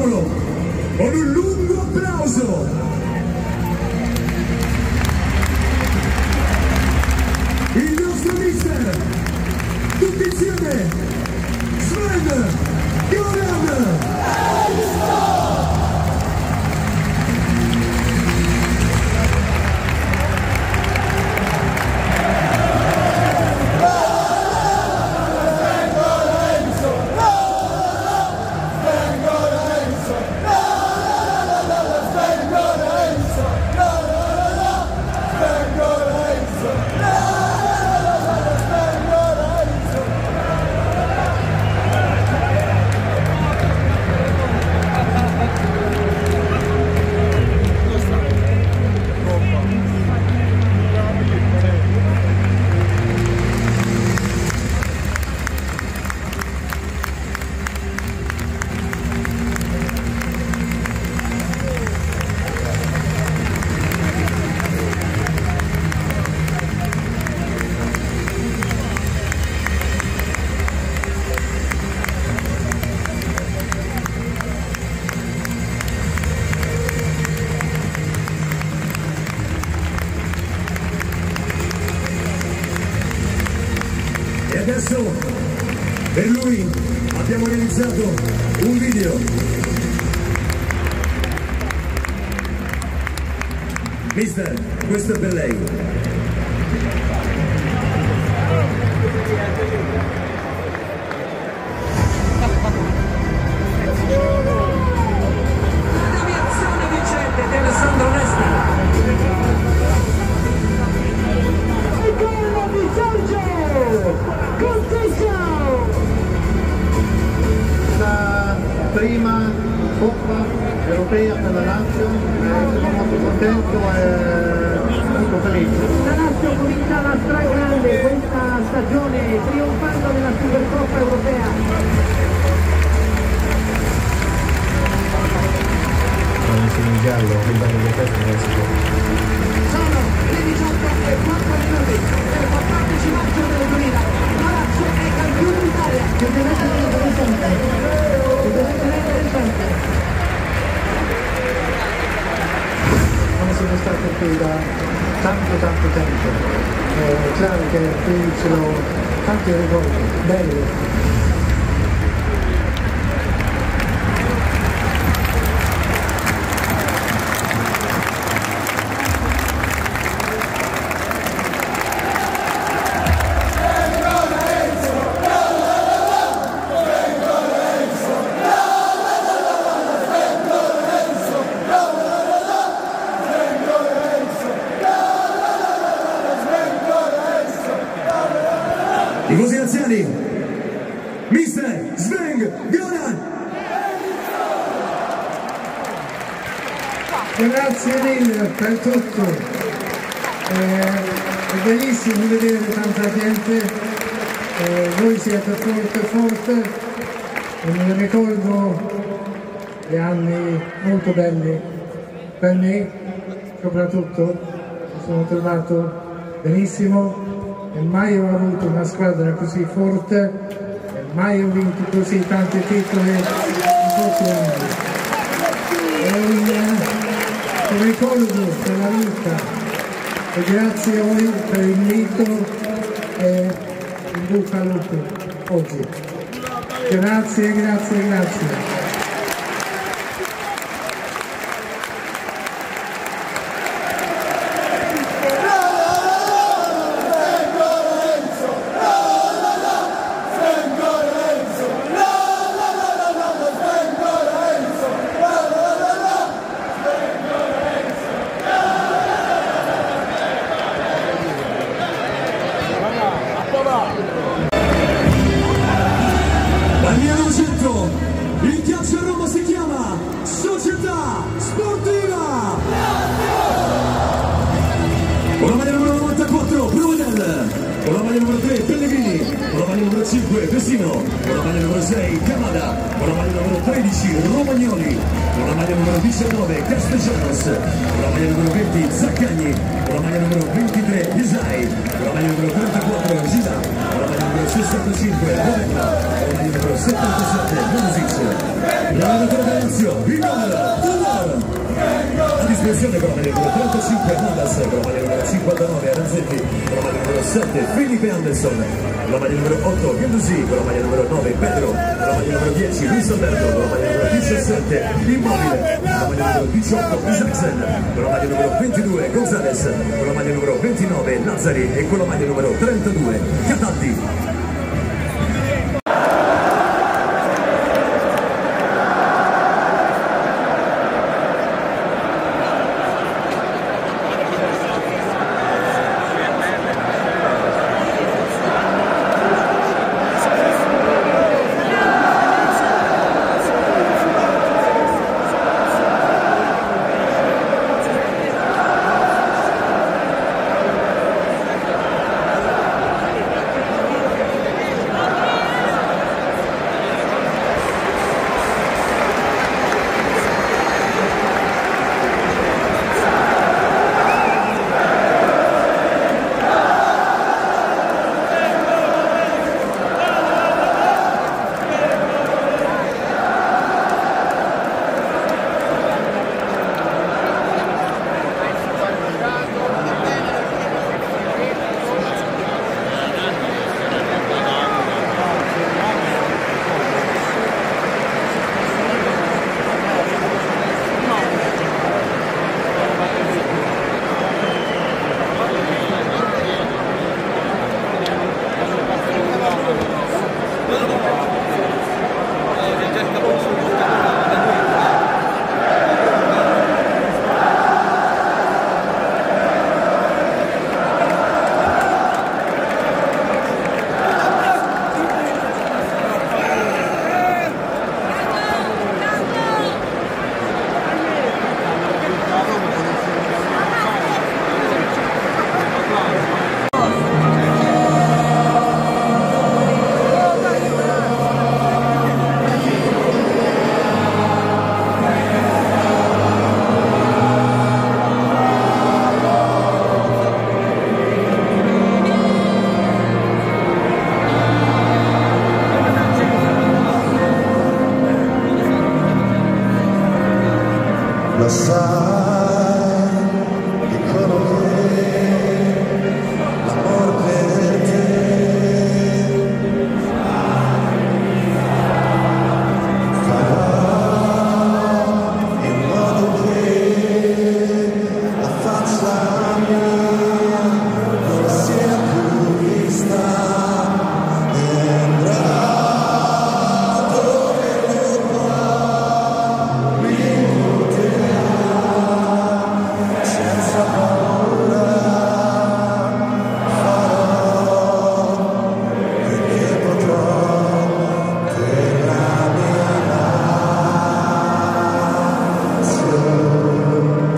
Ricordiamolo con un lungo applauso. Il nostro mister, tutti insieme, Sven Goran. E adesso per lui abbiamo realizzato un video. Mister, questo è per lei. L'aviazione vincente di Alessandro Nesta. La prima Coppa Europea per la Lazio, sono molto contento e molto felice. La Lazio comincia la stragrande questa stagione, trionfando nella Supercoppa Europea. In giallo, il bagno di festa non si può. Sono le 18:04 del 14 maggio del 2000. La Lazio è campione d'Italia. Che deve essere interessante. Che deve essere interessante. Non sono stato qui da tanto tempo. È chiaro che qui ce l'ho tanti ricordi, belli. I così anziani, mister Sven Goran. Grazie mille per tutto, è bellissimo vedere tanta gente, voi siete forte e mi ricordo gli anni molto belli per me, soprattutto mi sono trovato benissimo e mai ho avuto una squadra così forte e mai ho vinto così tanti titoli in pochi anni. È un ricordo per la vita e grazie a voi per l'invito e in bocca al lupo oggi. Grazie. Dal 1900 il calcio a Roma si chiama Società Sportiva. Con la maglia numero 94 Brumadel, con la maglia numero 3 Pellegrini, con la maglia numero 5 Vestino, con la maglia numero 6 Camada, con la maglia numero 13 Romagnoli, con la maglia numero 19 Castellanos, con la maglia numero 20 Zaccagni, con la maglia numero 23 Isai, con la maglia numero 34 Gisa, con la maglia numero 65, Ravenna, con la numero 77, Music, l'allenatore della Lazio, Igor Tudor, a disposizione con la maglia numero 35, Mondas, con la maglia numero 59, Aranzetti, con la maglia numero 7, Felipe Anderson, con la maglia numero 8, Gendouzi, con la maglia numero 9, Pedro, con la maglia numero 10, Luis Alberto, con la maglia numero 17, Immobile, con la maglia numero 18, Isaacsen, con la maglia numero 22, Gonzalez, con la maglia numero 29, Lazzari e con la maglia numero 32, Cataldi. Lo sai, dicono che l'amor per te farà in modo che la faccia mia non sia più vista e andrà dove vorrà, mi senza paura farò perché potrò per la mia nazione.